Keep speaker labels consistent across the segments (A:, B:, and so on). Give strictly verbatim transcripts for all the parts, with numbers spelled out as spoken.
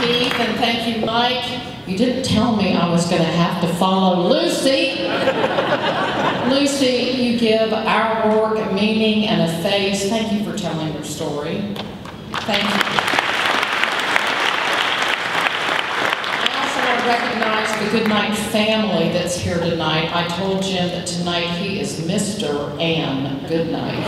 A: Steve, and thank you, Mike. You didn't tell me I was going to have to follow Lucy. Lucy, you give our work meaning and a face. Thank you for telling your story. Thank you. I also want to recognize the Goodnight family that's here tonight. I told Jim that tonight he is Mister Ann Goodnight.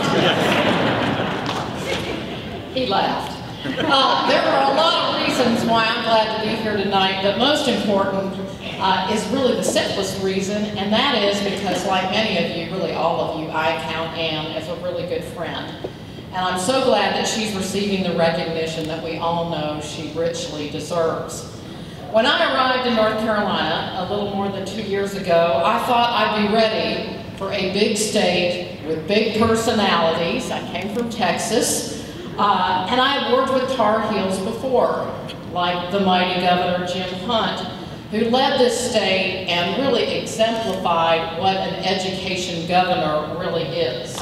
A: He laughed. Uh, there are a lot of reasons why I'm glad to be here tonight, but most important uh, is really the simplest reason, and that is because, like many of you, really all of you, I count Ann as a really good friend. And I'm so glad that she's receiving the recognition that we all know she richly deserves. When I arrived in North Carolina a little more than two years ago, I thought I'd be ready for a big state with big personalities. I came from Texas. Uh, and I had worked with Tar Heels before, like the mighty Governor Jim Hunt, who led this state and really exemplified what an education governor really is.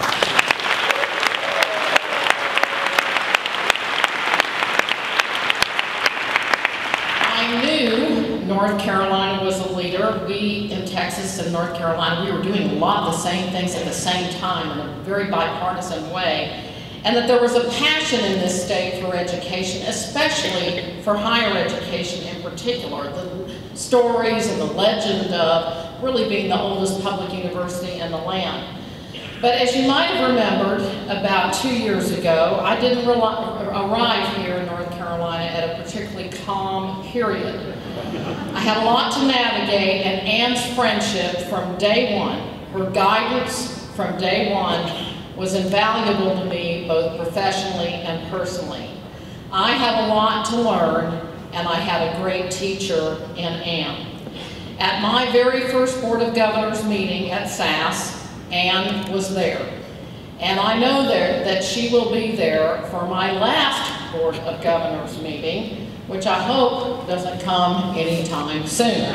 A: I knew North Carolina was a leader. We in Texas and North Carolina, we were doing a lot of the same things at the same time in a very bipartisan way. And that there was a passion in this state for education, especially for higher education in particular. The stories and the legend of really being the oldest public university in the land. But as you might have remembered, about two years ago, I didn't arrive here in North Carolina at a particularly calm period. I had a lot to navigate, and Ann's friendship from day one, her guidance from day one, was invaluable to me both professionally and personally. I had a lot to learn, and I had a great teacher in Ann. At my very first Board of Governors meeting at S A S, Ann was there. And I know there that she will be there for my last Board of Governors meeting, which I hope doesn't come anytime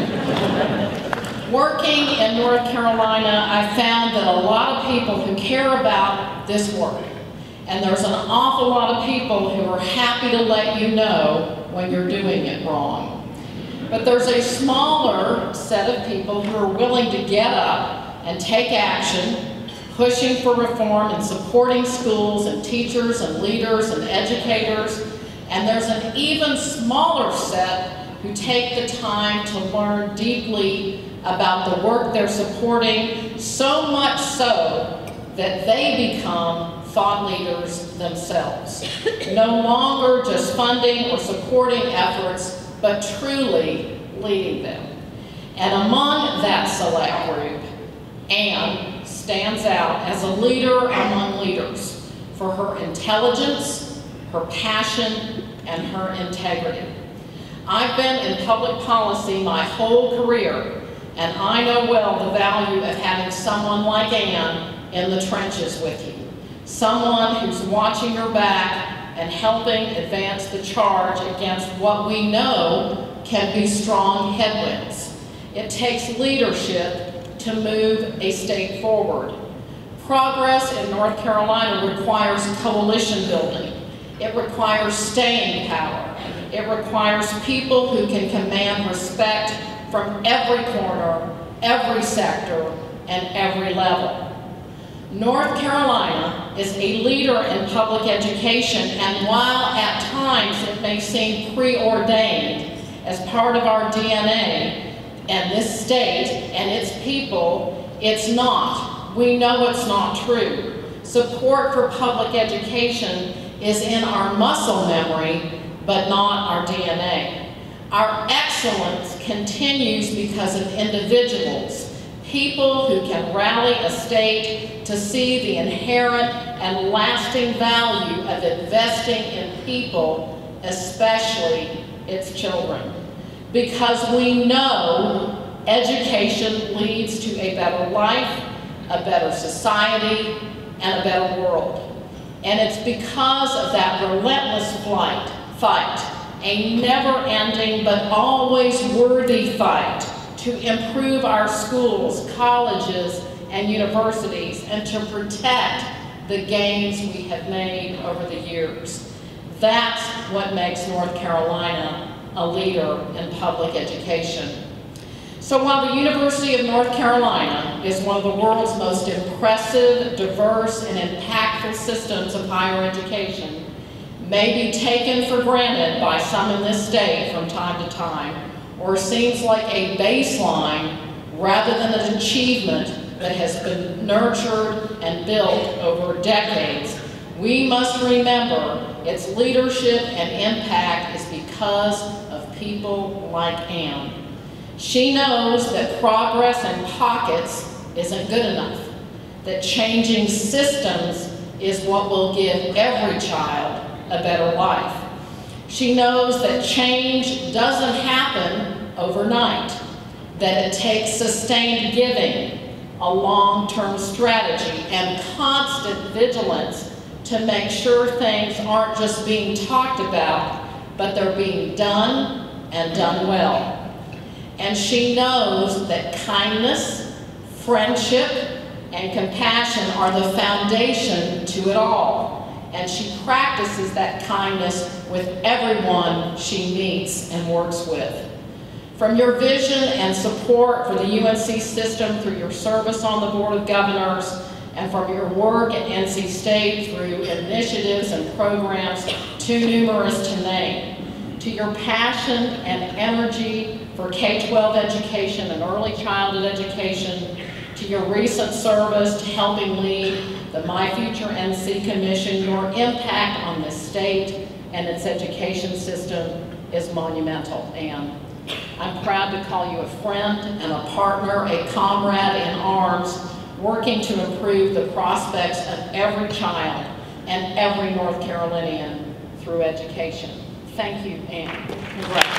A: soon. Working in North Carolina, I found that a lot of people who care about this work, and there's an awful lot of people who are happy to let you know when you're doing it wrong. But there's a smaller set of people who are willing to get up and take action, pushing for reform and supporting schools and teachers and leaders and educators. And there's an even smaller set who take the time to learn deeply about the work they're supporting, so much so that they become thought leaders themselves. No longer just funding or supporting efforts, but truly leading them. And among that select group, Ann stands out as a leader among leaders for her intelligence, her passion, and her integrity. I've been in public policy my whole career, and I know well the value of having someone like Ann in the trenches with you. Someone who's watching your back and helping advance the charge against what we know can be strong headwinds. It takes leadership to move a state forward. Progress in North Carolina requires coalition building. It requires staying power. It requires people who can command respect from every corner, every sector, and every level. North Carolina is a leader in public education, and while at times it may seem preordained as part of our D N A and this state and its people, it's not. We know it's not true. Support for public education is in our muscle memory, but not our D N A. Our excellence continues because of individuals, people who can rally a state to see the inherent and lasting value of investing in people, especially its children. Because we know education leads to a better life, a better society, and a better world. And it's because of that relentless flight, fight, a never-ending but always worthy fight to improve our schools, colleges, and universities, and to protect the gains we have made over the years. That's what makes North Carolina a leader in public education. So while the University of North Carolina is one of the world's most impressive, diverse, and impactful systems of higher education, may be taken for granted by some in this state from time to time, or seems like a baseline rather than an achievement that has been nurtured and built over decades, we must remember its leadership and impact is because of people like Anne. She knows that progress in pockets isn't good enough, that changing systems is what will give every child a better life. She knows that change doesn't happen overnight, that it takes sustained giving, a long-term strategy, and constant vigilance to make sure things aren't just being talked about, but they're being done and done well. And she knows that kindness, friendship, and compassion are the foundation to it all. And she practices that kindness with everyone she meets and works with. From your vision and support for the U N C system through your service on the Board of Governors, and from your work at N C State through initiatives and programs too numerous to name, to your passion and energy for K twelve education and early childhood education, to your recent service to helping lead the My Future N C Commission, your impact on this state and its education system is monumental, Anne. I'm proud to call you a friend and a partner, a comrade in arms, working to improve the prospects of every child and every North Carolinian through education. Thank you, Anne. Congratulations.